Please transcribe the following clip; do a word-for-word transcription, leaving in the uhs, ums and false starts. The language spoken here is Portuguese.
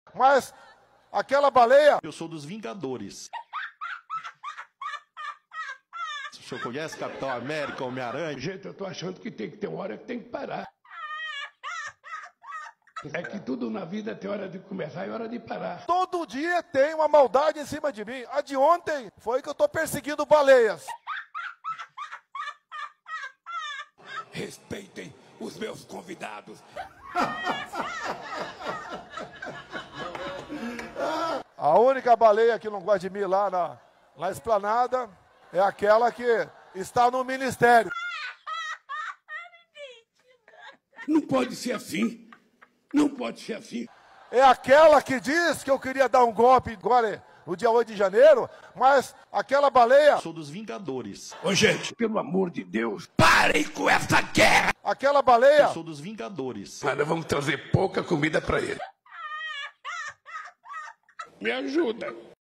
Mas aquela baleia... Eu sou dos Vingadores. O senhor conhece Capitão América, Homem-Aranha? Gente, eu tô achando que tem que ter uma hora que tem que parar. É que tudo na vida tem hora de começar e hora de parar. Todo dia tem uma maldade em cima de mim. A de ontem foi que eu tô perseguindo baleias. Respeitem os meus convidados. A única baleia que não gosta de mim lá na, na esplanada é aquela que está no ministério. Não pode ser assim. Não pode ser assim. É aquela que diz que eu queria dar um golpe agora no dia oito de janeiro, mas aquela baleia... Eu sou dos Vingadores. Ô, gente, pelo amor de Deus, parem com essa guerra! Aquela baleia... Eu sou dos Vingadores. Mas nós vamos trazer pouca comida pra ele. Me ajuda.